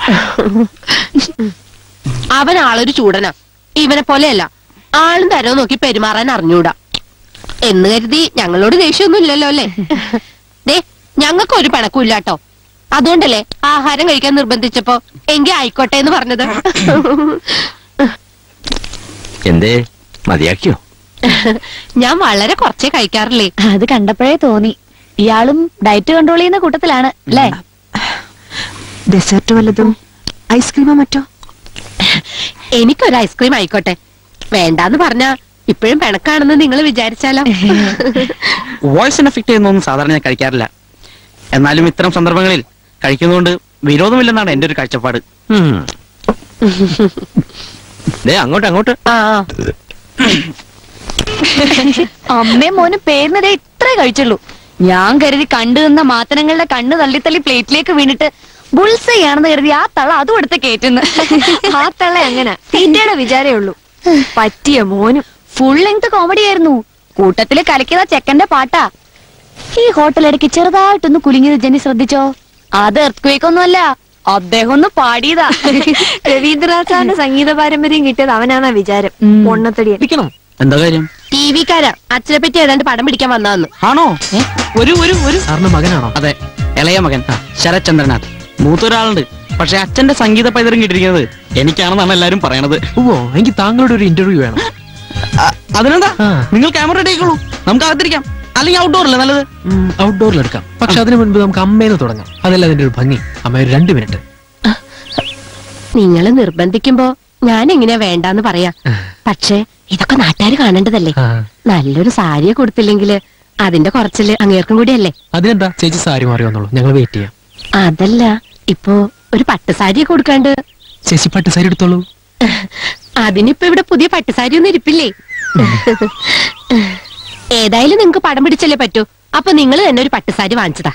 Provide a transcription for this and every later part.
അവൻ ആളൊരു ചൂടനാ. ഇവനെ പോലെയല്ല, ആളും തരവും നോക്കി പെരുമാറാൻ അറിഞ്ഞൂടാ. എന്ന് കരുതി ഞങ്ങളോട് ദേഷ്യമൊന്നും ഇല്ലല്ലോ അല്ലേ? ദേ, ഞങ്ങൾക്കൊരു പിണക്കും ഇല്ലാട്ടോ. അതുകൊണ്ടല്ലേ ആഹാരം കഴിക്കാൻ നിർബന്ധിച്ചപ്പോ എങ്കി ആയിക്കോട്ടെ എന്ന് പറഞ്ഞത്. എന്തേ മതിയാക്കിയോ? ഞാൻ വളരെ കുറച്ചേ കഴിക്കാറില്ലേ. അത് കണ്ടപ്പോഴേ തോന്നി. ഇയാളും ഡയറ്റ് കൺട്രോൾ ചെയ്യുന്ന കൂട്ടത്തിലാണ് അല്ലേ? ഡെസേർട്ട് വല്ലതും, ഐസ്ക്രീമോ മറ്റോ? എനിക്കൊരു ഐസ്ക്രീം ആയിക്കോട്ടെ. വേണ്ടാന്ന് പറഞ്ഞാ ഇപ്പോഴും പിണക്കാണെന്ന് നിങ്ങൾ വിചാരിച്ചാലോ? വോയിസിന് എഫക്ട് ചെയ്യുന്നൊന്നും സാധാരണ ഞാൻ കഴിക്കാറില്ല. എന്നാലും ഇത്തരം സന്ദർഭങ്ങളിൽ കഴിക്കുന്നതുകൊണ്ട് വിരോധമില്ലെന്നാണ് എന്റെ ഒരു കാഴ്ചപ്പാട്. അങ്ങോട്ട് അങ്ങോട്ട്. അമ്മയും മോനും പേരിനതേ ഇത്രേ കഴിച്ചുള്ളൂ. ഞാൻ കരുതി കണ്ടു നിന്ന മാത്തനങ്ങളുടെ കണ്ണ് തള്ളി തള്ളി പ്ലേറ്റിലേക്ക് വീണിട്ട് ബുൾസയാണെന്ന് കരുതി ആ തള്ള അതും എടുത്ത് കേറ്റുന്നു. ആ തള്ള അങ്ങനെ തീറ്റയുടെ വിചാരേ ഉള്ളൂ. പറ്റിയ മോനും. ഫുൾ ലെങ്ത് കോമഡി ആയിരുന്നു. കൂട്ടത്തില് കലക്കിയത ചെക്കന്റെ പാട്ടാ. ഈ ഹോട്ടലിടയ്ക്ക് ചെറുതായിട്ടൊന്ന് കുലുങ്ങിയത് ജനി ശ്രദ്ധിച്ചോ? അത് എർത്ത്ക്വേക്ക് ഒന്നുമല്ല, അദ്ദേഹം ഒന്ന് പാടിയതാ. രവീന്ദ്രനാഥാന്റെ സംഗീത പാരമ്പര്യം കിട്ടിയത് അവനാന്നാ വിചാരം. പൊണ്ണത്തടിയടിക്കണം. എന്താ കാര്യം? ടി വിക്കാരാ അച്ഛനെ പറ്റി ഏതാണ്ട് പടം പിടിക്കാൻ വന്നാന്ന്. ആണോ? ഒരു സാറിന്റെ മകനാണോ? അതെ, ഇളയ മകൻ ശരത് ചന്ദ്രനാഥ്. മൂത്തൊരാളുണ്ട്. പക്ഷെ അച്ഛന്റെ സംഗീത പൈതൃകം കിട്ടിയിരിക്കുന്നത് എനിക്കാണെന്നാണ് എല്ലാരും പറയണത്. ഓ, എനിക്ക് താങ്കളുടെ ഒരു ഇന്റർവ്യൂ വേണം. അതിനെന്താ, നിങ്ങൾ ക്യാമറ റെഡി ആയിക്കോളൂ, നമുക്ക് അകത്തിരിക്കാം. അല്ലെങ്കിൽ ഔട്ട്ഡോറല്ലേ നല്ലത്? ഔട്ട്ഡോറിൽ എടുക്കാം. പക്ഷെ അതിനു മുൻപ് നമുക്ക് അമ്മേന്ന് തുടങ്ങാം. അതല്ല അതിന്റെ ഒരു ഭംഗി. അമ്മ ഒരു 2 മിനിറ്റ്. നിങ്ങള് നിർബന്ധിക്കുമ്പോ ഞാൻ എങ്ങനെയാ വേണ്ടാന്ന് പറയാ. പക്ഷെ ഇതൊക്കെ നാട്ടുകാർ കാണേണ്ടതല്ലേ? നല്ലൊരു സാരിയെ കൊടുത്തില്ലെങ്കിൽ അതിന്റെ കുറച്ചില് അങ്ങേർക്കും കൂടിയല്ലേ. അതിനെന്താ, ചേച്ചി സാരി മാറി വന്നോളൂ, ഞങ്ങൾ വെയിറ്റ് ചെയ്യാം. അതല്ല, ഇപ്പൊ ഒരു പട്ടുസാരിയെ കൊടുക്കാണ്ട്. ചേച്ചി പട്ടുസാരി എടുത്തോളൂ. അതിനിപ്പോ ഇവിടെ പുതിയ പട്ടുസാരി ഒന്നും ഇരിപ്പില്ലേ? ഏതായാലും നിങ്ങക്ക് പടം പിടിച്ചല്ലേ പറ്റൂ. അപ്പൊ നിങ്ങൾ തന്നെ ഒരു പട്ടുസാരി വാങ്ങിച്ചതാ.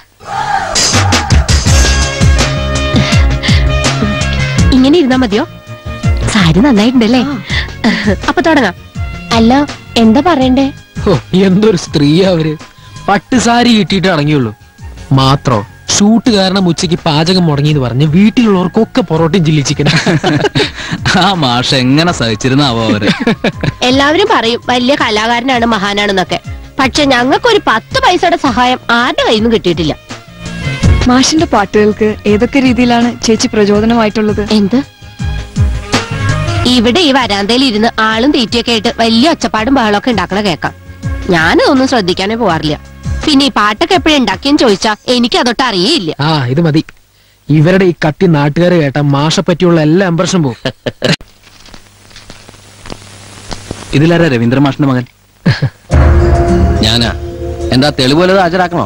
ഇങ്ങനെ ഇരുന്നാ മതിയോ? സാരി നന്നായിട്ടുണ്ടല്ലേ? അപ്പൊ തുടങ്ങാം. അല്ല, എന്താ പറയണ്ടേ? ഓ, എന്തൊരു സ്ത്രീയാ അവര്. പട്ടുസാരി കിട്ടിയിട്ട് അടങ്ങിയുള്ളൂ. മാത്രോ ഷൂട്ട് കാരണം ഉച്ചയ്ക്ക് പാചകം മുടങ്ങിയെന്ന് പറഞ്ഞ് വീട്ടിലുള്ളവർക്കൊക്കെ പൊറോട്ടയും ചില്ലി ചിക്കൻ. ആ മാഷ എങ്ങനെ സഹിച്ചിരുന്നാവോ അവര്? എല്ലാവരും പറയും വലിയ കലാകാരനാണ്, മഹാനാണെന്നൊക്കെ. പക്ഷെ ഞങ്ങൾക്കൊരു 10 പൈസയുടെ സഹായം ആരുടെ കയ്യിൽ നിന്നും കിട്ടിയിട്ടില്ല. മാഷിന്റെ പാട്ടുകൾക്ക് ഏതൊക്കെ രീതിയിലാണ് ചേച്ചി പ്രചോദനമായിട്ടുള്ളത്? എന്ത്? ഇവിടെ ഈ വരാന്തയിൽ ഇരുന്ന് ആളും തീറ്റയൊക്കെ ആയിട്ട് വലിയ ഒച്ചപ്പാടും ബഹളമൊക്കെ ഉണ്ടാക്കണ കേൾക്കാം. ഞാനതൊന്നും ശ്രദ്ധിക്കാനേ പോവാറില്ല. പിന്നെ ഈ പാട്ടൊക്കെ എപ്പോഴും ഉണ്ടാക്കിയെന്ന് ചോദിച്ചാ എനിക്ക് അതൊട്ട് അറിയേയില്ല. ഇത് മതി. ഇവരുടെ ഈ കത്തി നാട്ടുകാരെ കേട്ട മാഷെ പറ്റിയുള്ള എല്ലാ ഇംപ്രഷനും പോകും. ഇതിലാരാ രവീന്ദ്ര മാഷിന്റെ മകൻ? ഞാനാ. എന്താ തെളിവ് ഹാജരാക്കണോ?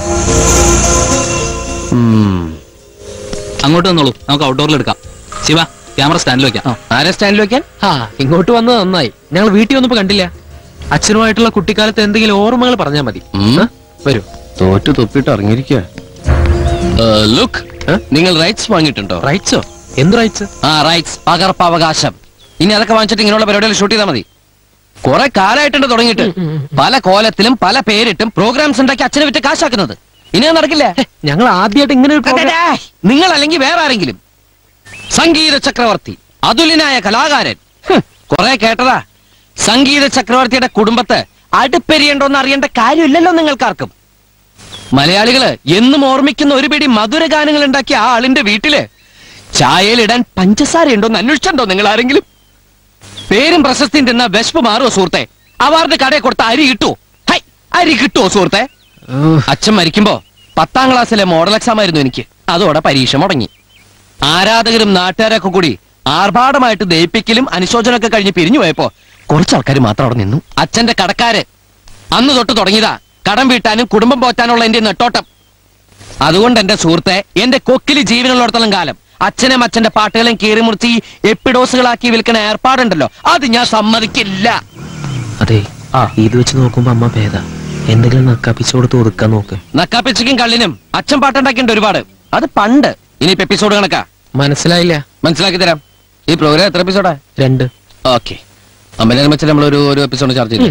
അങ്ങോട്ട് വന്നോളൂ, നമുക്ക് ഔട്ട്ഡോറിൽ എടുക്കാം. ശിവ, ക്യാമറ സ്റ്റാൻഡിൽ വെക്കാം. ആരെ സ്റ്റാൻഡിൽ വെക്കാൻ? ഇങ്ങോട്ട് വന്നത് നന്നായി. ഞങ്ങൾ വീട്ടിൽ വന്നപ്പോ കണ്ടില്ല. അച്ഛനുമായിട്ടുള്ള കുട്ടിക്കാലത്ത് എന്തെങ്കിലും ഓർമ്മകൾ പറഞ്ഞാൽ മതി. വരൂ. തോറ്റു തൊപ്പിട്ട് ഇറങ്ങിയിരിക്കുക. ലുക്ക്, നിങ്ങൾ റൈറ്റ്സ് വാങ്ങിയിട്ടുണ്ടോ? റൈറ്റ്സോ? എന്ത് റൈറ്റ്സ്? റൈറ്റ്സ്, പകർപ്പവകാശം. ഇനി അതൊക്കെ വാങ്ങിച്ചിട്ട് ഇങ്ങനെയുള്ള പരിപാടികൾ ഷൂട്ട് ചെയ്താൽ മതി. കുറെ കാലമായിട്ടുണ്ട് തുടങ്ങിയിട്ട്. പല കോലത്തിലും പല പേരിട്ടും പ്രോഗ്രാംസ് ഉണ്ടാക്കി അച്ഛനെ വിറ്റ് കാശാക്കുന്നത്. ഇനി അത് നടക്കില്ല. ഞങ്ങൾ ആദ്യമായിട്ട് ഇങ്ങനെ നിങ്ങൾ അല്ലെങ്കിൽ വേറെ ആരെങ്കിലും. സംഗീത ചക്രവർത്തി, അതുലിനായ കലാകാരൻ. കുറെ കേട്ടതാ. സംഗീത ചക്രവർത്തിയുടെ കുടുംബത്തെ അടുപ്പെരിയണ്ടോന്ന് അറിയേണ്ട കാര്യമില്ലല്ലോ നിങ്ങൾക്കാർക്കും. മലയാളികള് എന്നും ഓർമ്മിക്കുന്ന ഒരു പിടി മധുര ഗാനങ്ങൾ ഉണ്ടാക്കിയ ആ ആളിന്റെ വീട്ടില് ചായയിലിടാൻ പഞ്ചസാര ഉണ്ടോന്ന് അന്വേഷിച്ചിട്ടുണ്ടോ നിങ്ങൾ ആരെങ്കിലും? പേരും പ്രശസ്തിയും തിന്ന വിശപ്പ് മാറുമോ സുഹൃത്തെ? അവാർഡ് കടയിൽ കൊടുത്ത അരി കിട്ടുമോ? ഹൈ, അരി കിട്ടുമോ സുഹൃത്തെ? അച്ഛൻ മരിക്കുമ്പോ 10ാം ക്ലാസ്സിലെ മോഡൽ എക്സാം ആയിരുന്നു എനിക്ക്. അതോടെ പരീക്ഷ മുടങ്ങി. ആരാധകരും നാട്ടുകാരൊക്കെ കൂടി ആർഭാടമായിട്ട് ദയിപ്പിക്കലും അനുശോചനമൊക്കെ കഴിഞ്ഞ് പിരിഞ്ഞു പോയപ്പോ കുറച്ച് ആൾക്കാർ മാത്രം അവിടെ നിന്നു. അച്ഛന്റെ കടക്കാര് അന്ന് തൊട്ട് തുടങ്ങിയതാ കടം വീട്ടാനും കുടുംബം പോറ്റാനുള്ള എന്റെ നെട്ടോട്ടം. അതുകൊണ്ട് എന്റെ സുഹൃത്തെ, എന്റെ കൊക്കില് ജീവനുള്ളിടത്തോളം കാലം അച്ഛനും അച്ഛന്റെ പാട്ടുകളും കീറിമുറിച്ച് എപ്പിഡോസുകളാക്കി വിൽക്കുന്ന ഏർപ്പാടുണ്ടല്ലോ, അത് ഞാൻ സമ്മതിക്കില്ല. അതെ, ഇത് വെച്ച് നോക്കുമ്പോ അമ്മ ഭേദ. എന്തെങ്കിലും നക്കാപ്പിച്ചോട് ഒതുക്കാൻ നോക്ക്. നക്കാപ്പിച്ചയ്ക്കും കള്ളിനും അച്ഛൻ പാട്ടുണ്ടാക്കിണ്ട് ഒരുപാട്. അത് പണ്ട്. ഇനിയിപ്പോ എപ്പിസോഡ് കണക്കാ. മനസ്സിലായില്ല? മനസ്സിലാക്കി തരാം. ഈ പ്രോഗ്രാം എത്ര എപ്പിസോഡാ? 2. ഓക്കെ. അമ്മനെ വെച്ചാൽ നമ്മൾ ഒരു എപ്പിസോഡ് ചാർജ് ചെയ്തു.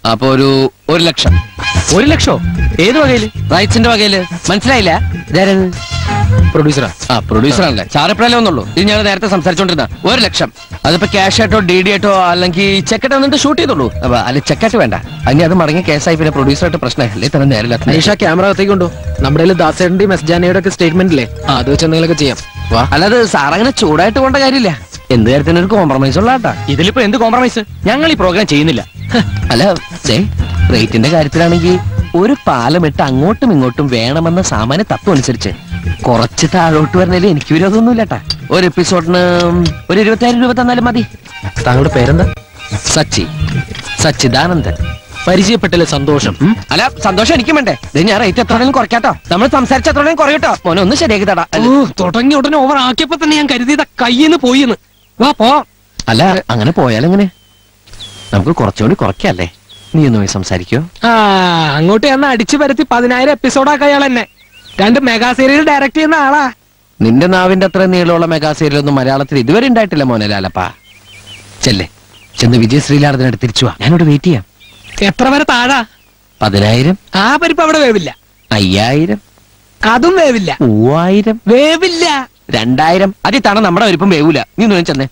അപ്പൊ ഒരു 1 ലക്ഷം. 1 ലക്ഷോ? ഏത് വകയില്? റൈറ്റ്സിന്റെ വകയില്. മനസ്സിലായില്ല? ഇതാരത്? പ്രൊഡ്യൂസറാ. ആ പ്രൊഡ്യൂസർ ആണല്ലേ. ചാരപ്പഴല്ലേ ഒന്നുള്ളൂ. ഇത് ഞങ്ങൾ നേരത്തെ സംസാരിച്ചോണ്ടിരുന്ന 1 ലക്ഷം. അതിപ്പോ ക്യാഷ് ആയിട്ടോ DD ആയിട്ടോ അല്ലെങ്കിൽ ചെക്കായിട്ട് വന്നിട്ട് ഷൂട്ട് ചെയ്തോളൂ. അല്ല ചെക്കായിട്ട് വേണ്ട. അതിന് അത് മടങ്ങിയ കേസായി പിന്നെ പ്രൊഡ്യൂസറായിട്ട് പ്രശ്നമല്ലേ തന്നെ നേരില്ല. നിഷ ക്യാമറ അകത്തേക്ക് കൊണ്ടോ. നമ്മുടെ കയ്യിൽ ദാസേട്ടന്റെയും എസ് ജാനയുടെ ഒക്കെ സ്റ്റേറ്റ്മെന്റ് ഇല്ലേ, അത് വെച്ച് എന്തെങ്കിലുമൊക്കെ ചെയ്യാം. വാ. അല്ലാതെ സാറങ്ങനെ ചൂടായിട്ട് പോകേണ്ട കാര്യമില്ല. എന്ത് കാര്യത്തിന് ഒരു കോംപ്രമൈസ് ഉള്ള കേട്ടാ. ഇതിലിപ്പോ എന്ത് കോംപ്രമൈസ്? ഞങ്ങൾ ഈ പ്രോഗ്രാം ചെയ്യുന്നില്ല. അല്ല റേറ്റിന്റെ കാര്യത്തിലാണെങ്കിൽ ഒരു പാലമിട്ട് അങ്ങോട്ടും ഇങ്ങോട്ടും വേണമെന്ന സാമാന്യ തത്വം അനുസരിച്ച് കുറച്ച് താഴോട്ട് വരുന്നതിൽ എനിക്ക് വിരോധമൊന്നുമില്ല കേട്ടാ. ഒരു എപ്പിസോഡിന് ഒരു 20,000 രൂപ തന്നാലും മതി. താങ്കളുടെ പേരെന്താ? സച്ചിദാനന്ദൻ. പരിചയപ്പെട്ടല്ലേ, സന്തോഷം. അല്ല സന്തോഷം എനിക്കും വേണ്ടേ. ഞാൻ റേറ്റ് എത്രയും കുറയ്ക്കാട്ടോ. നമ്മൾ സംസാരിച്ച എത്രയും കുറയട്ടോ. മോനെ ഒന്ന് ശരിയാക്കി തടാ. തുടങ്ങി ഉടനെ ഓവർ ആക്കിയപ്പോ തന്നെ ഞാൻ കരുതിയത് കയ്യിന്ന് പോയിന്ന്. വാ പോ. അല്ല അങ്ങനെ പോയാലെങ്ങനെ? നമുക്ക് കുറച്ചുകൂടി കുറയ്ക്കല്ലേ. നീ ഒന്ന് പോയി സംസാരിക്കോ? അങ്ങോട്ട് ഞാൻ അടിച്ചു പരത്തി 10,000 എപ്പിസോഡാക്ക അയാൾ എന്നെ. 2 മെഗാ സീരിയൽ ഡയറക്ട് ചെയ്യുന്ന ആളാ. നിന്റെ നാവിന്റെ അത്ര നീളമുള്ള മെഗാ സീരിയലൊന്നും മലയാളത്തിൽ ഇതുവരെ ഉണ്ടായിട്ടില്ല മോനെ ലാലപ്പാ. ചെല്ലേ ചെന്ന് വിജയ് ശ്രീലാടത്തിനടുത്ത് തിരിച്ചു വാ. ഞാനിവിടെ വെയിറ്റ് ചെയ്യാം. എത്ര വരെ താഴാ? 10,000. ആ പരിപ്പ് അവിടെ വേവില്ല. 5,000. അതും വേവില്ല. 3,000. വേവില്ല. 2,000. അതിൽ തണ നമ്മുടെ വലിപ്പം വേവൂല. നീ ഒന്ന് ചെന്നേ.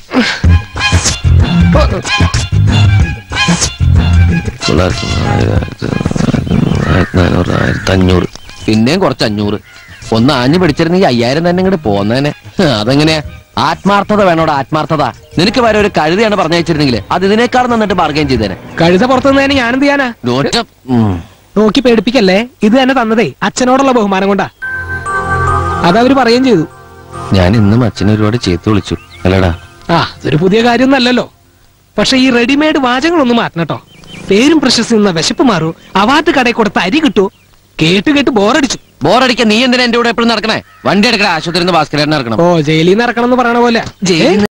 500. പിന്നെയും കുറച്ച് 500. ഒന്ന് ആഞ്ഞു പിടിച്ചിരുന്നെങ്കിൽ 5,000 തന്നെ ഇങ്ങോട്ട് പോന്നേനെ. അതെങ്ങനെയാ? ആത്മാർത്ഥത വേണോടാ, ആത്മാർത്ഥത. നിനക്ക് വരെ ഒരു കഴുതയാണ് പറഞ്ഞയച്ചിരുന്നെങ്കിൽ അത് ഇതിനേക്കാൾ നന്നിട്ട് ബാർഗൈൻ ചെയ്തേനെ. കഴുത പുറത്തുനിന്നതിന് ഞാനെന്ത് ചെയ്യാനാ? നോക്കി പേടിപ്പിക്കല്ലേ. ഇത് തന്നെ തന്നതേ അച്ഛനോടുള്ള ബഹുമാനം കൊണ്ടാ. അതവര് പറയുകയും ചെയ്തു. ഞാൻ ഇന്നും അച്ഛനെ ഒരുപാട് ചേർത്ത് വിളിച്ചു അല്ലടാ. അതൊരു പുതിയ കാര്യമൊന്നല്ലല്ലോ. പക്ഷെ ഈ റെഡിമെയ്ഡ് വാചകങ്ങളൊന്നും മാറ്റണട്ടോ. പേരും പ്രശസ്തി നിന്ന വിശപ്പ് മാറൂ. അവാർഡ് കടയിൽ കൊടുത്ത അരി കിട്ടൂ. കേട്ട് ബോറടിച്ചു. ബോറടിക്കാൻ നീ എന്തിനാ എന്റെ കൂടെ എപ്പോഴും നടക്കണേ? വണ്ടി എടുക്കണേ. ആശുപത്രി ഭാസ്കരൻ ഇറക്കണം. ജയിലിൽ നിന്ന് ഇറക്കണം എന്ന് പറയണ പോലെ.